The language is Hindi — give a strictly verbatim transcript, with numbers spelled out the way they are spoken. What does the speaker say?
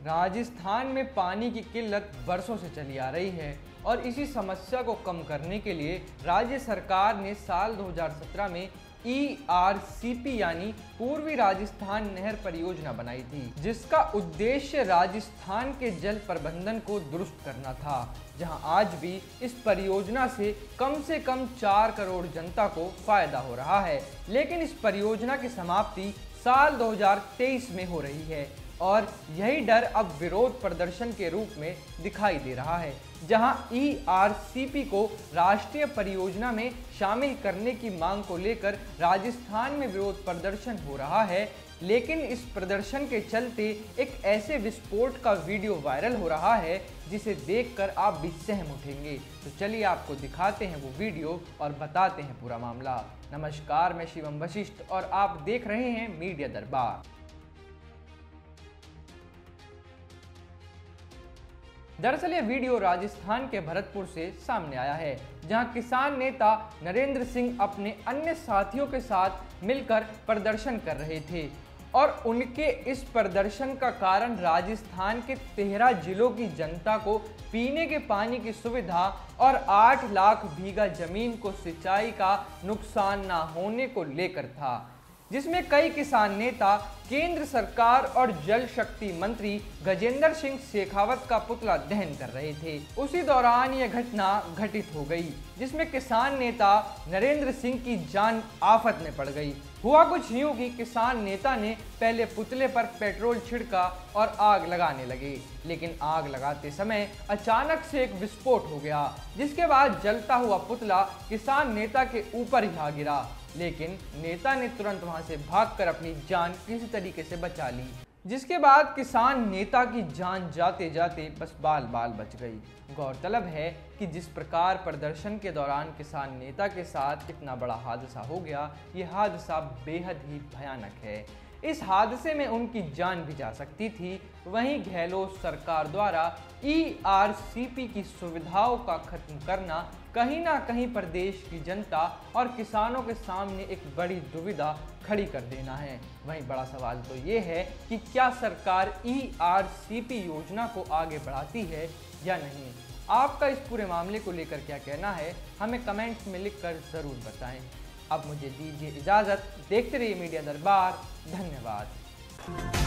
राजस्थान में पानी की किल्लत बरसों से चली आ रही है और इसी समस्या को कम करने के लिए राज्य सरकार ने साल दो हज़ार सत्रह में ई आर सी पी यानी पूर्वी राजस्थान नहर परियोजना बनाई थी, जिसका उद्देश्य राजस्थान के जल प्रबंधन को दुरुस्त करना था। जहां आज भी इस परियोजना से कम से कम चार करोड़ जनता को फायदा हो रहा है, लेकिन इस परियोजना की समाप्ति साल दो हज़ार तेईस में हो रही है और यही डर अब विरोध प्रदर्शन के रूप में दिखाई दे रहा है। जहां ई आर सी पी को राष्ट्रीय परियोजना में शामिल करने की मांग को लेकर राजस्थान में विरोध प्रदर्शन हो रहा है, लेकिन इस प्रदर्शन के चलते एक ऐसे विस्फोट का वीडियो वायरल हो रहा है जिसे देखकर आप भी सहम उठेंगे। तो चलिए आपको दिखाते हैं वो वीडियो और बताते हैं पूरा मामला। नमस्कार, मैं शिवम वशिष्ठ और आप देख रहे हैं मीडिया दरबार। दरअसल ये वीडियो राजस्थान के भरतपुर से सामने आया है, जहां किसान नेता नरेंद्र सिंह अपने अन्य साथियों के साथ मिलकर प्रदर्शन कर रहे थे और उनके इस प्रदर्शन का कारण राजस्थान के तेरह जिलों की जनता को पीने के पानी की सुविधा और आठ लाख बीघा जमीन को सिंचाई का नुकसान न होने को लेकर था, जिसमें कई किसान नेता केंद्र सरकार और जल शक्ति मंत्री गजेंद्र सिंह शेखावत का पुतला दहन कर रहे थे। उसी दौरान यह घटना घटित हो गई, जिसमें किसान नेता नरेंद्र सिंह की जान आफत में पड़ गई। हुआ कुछ यूं कि किसान नेता ने पहले पुतले पर पेट्रोल छिड़का और आग लगाने लगे, लेकिन आग लगाते समय अचानक से एक विस्फोट हो गया, जिसके बाद जलता हुआ पुतला किसान नेता के ऊपर ही आ गिरा। लेकिन नेता ने तुरंत वहां से भागकर अपनी जान किसी तरीके से बचा ली, जिसके बाद किसान नेता की जान जाते जाते बस बाल बाल बच गई। गौरतलब है कि जिस प्रकार प्रदर्शन के दौरान किसान नेता के साथ इतना बड़ा हादसा हो गया, ये हादसा बेहद ही भयानक है। इस हादसे में उनकी जान भी जा सकती थी। वहीं गहलोत सरकार द्वारा ई आर सी पी की सुविधाओं का खत्म करना कहीं ना कहीं प्रदेश की जनता और किसानों के सामने एक बड़ी दुविधा खड़ी कर देना है। वहीं बड़ा सवाल तो ये है कि क्या सरकार ई आर सी पी योजना को आगे बढ़ाती है या नहीं। आपका इस पूरे मामले को लेकर क्या कहना है, हमें कमेंट्स में लिखकर ज़रूर बताएं। अब मुझे दीजिए इजाज़त। देखते रहिए मीडिया दरबार। धन्यवाद।